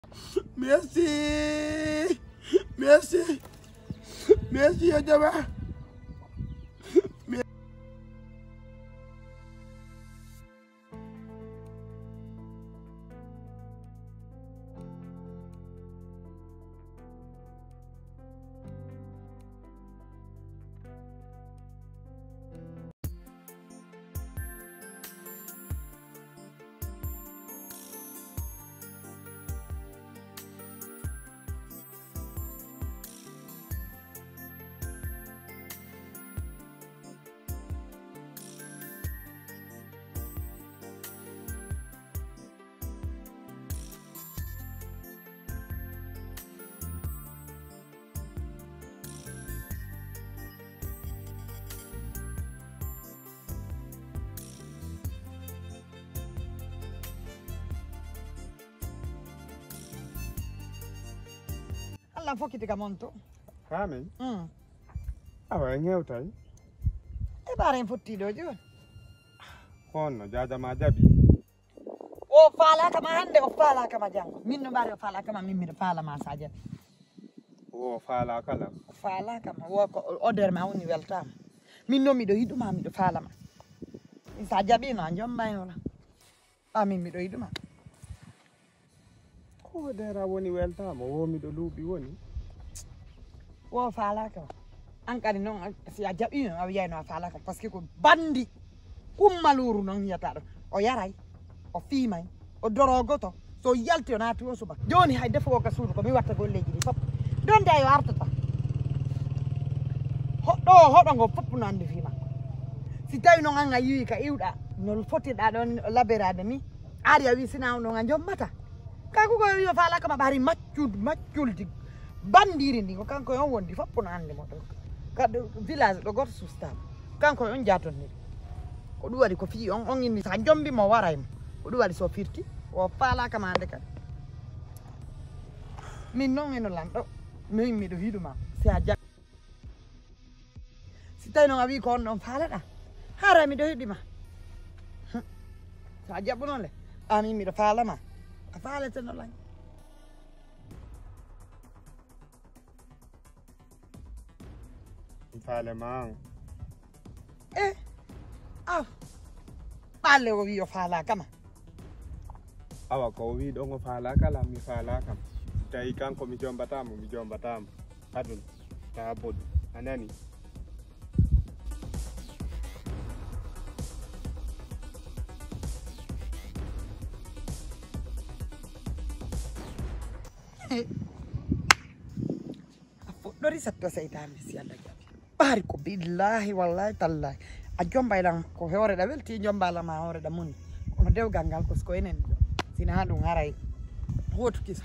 Merci. Merci. Merci ya jama. Allah fokkiti ka monto. Amen. Awa ngewtay. E bare en fottiɗo joni. Honno jajama jaɓi. O faalaka ma hande o faalaka ma jango. Min no mbari o faalaka ma min miɗo faalama sa jaɓi. O faala kala. O faalaka ma wo ko odere ma woni weltama. Min no miɗo yiɗuma miɗo faalama. Sa jaɓino a jombaynola. Min miɗo yiɗuma. Ko dera woni weltama wo miɗo luuɓi woni. Wo faalaka ma. An kadi noon si a jaɓino a wiyayno a faalaka par ce que ko bandi kummaluru noon yiyata ɗo. O yaray, o fiimay, o dorogoto, so yalti o naati o subaka. Joni hay defowo ka suudu ko mi watta golleji ɗi fof. Donde ayo artata. Hoɗo ngo fof no andi fiima. Si tawi noon an a yiwi ka iwɗa no fotiɗa ɗon laberade ni, ari a wi sina noon a jommata. Kanko ko yo faalaka ma ɓaari macculdi bandiri ndi ko kanko on wondi fof no andi mo ɗo. Kadi village ɗo goto sustama. Kanko on jatonni. Ko ɗum waɗi ko fii on inni sa jombi mo waraymo. Ko ɗum waɗi so firti o faalaka ma hande kadi. Min noon eno lanɗo min miɗo hiɗuma si a jaɓi. Si tawi noon a wi ko on ɗon faalaɗa hara miɗo hiɗima. Sa jaɓu noon le min miɗo faalama. A faalete no lañ. Faale ma an. Ɓalle o wi o faalaka ma. Awa ko wi ɗon o faala kala mi faala kam. Tawi kanko mi jombatamo adun ta boɗɗum a nani. A fuɗɗori satto seytane si Allah jaɓi. Ɓaari ko billahi wallahi tallahi a jombayɗam ko horeɗa welti jombalama horeɗa muni kono dewgal ngal ko enen ɗo sina ɗum haray hotu kisa.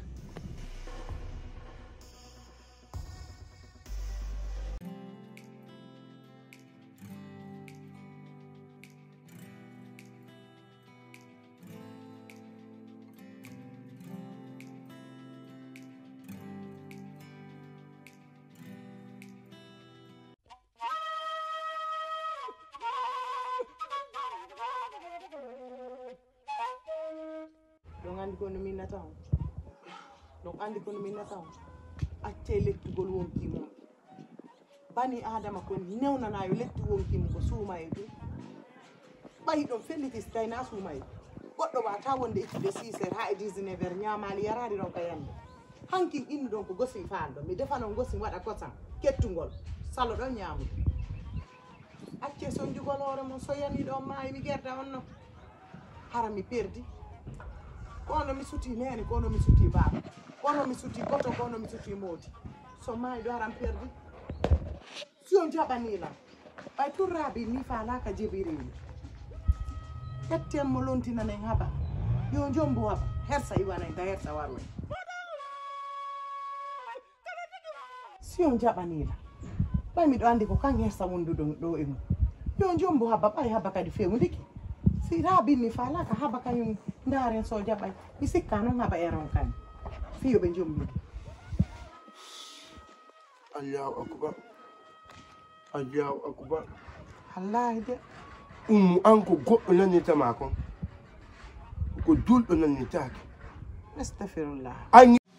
Ɗon andi kono minnata on. Ɗon andi kono minnata on. Acce lettugol wonki mum. Bani Adama ko newnanayo lettu wonki mum ko suuma e dow. Ɓayi ɗon felliti so tawi na suuma e. Goɗɗo wata wonde ittude 6 heures ha e 19 heures ñamali yarade ɗon ka yande. Hankin innu ɗon ko gosi faalɗo. Mi defa noon gosi waɗa kosam kettugol. Salo ɗon ñamude. Acce sonjugol hoore mum so yani ɗon maayi mi gerda on no. Hara mi perdi. Kono mi suti nene, kono mi suti baba, kono mi suti koto, kono mi suti modi. So mai do aram perdi. Si on jaɓanilam ɓay turrabi ni falaka jebirimi. Ƴettemmo lontinanen haɓa yo jombo haɓa hersa iwanay da hersa warway. Si on jaɓanilam ɓay miɗo andi ko kan hersa wonduɗo ɗo e mum. Yo jombo haɓa ɓay haɓa kadi fewndiki. Si rabini falaka haɓa kañum ndaren so jaɓay mi sikka noon haɓa eron kani fiyoɓe jommude. Allahu akbar. Allahu akbar. Wallahi de. An ko goɗɗo nannitama kon ko julɗo nannitake. Astaghfirullah.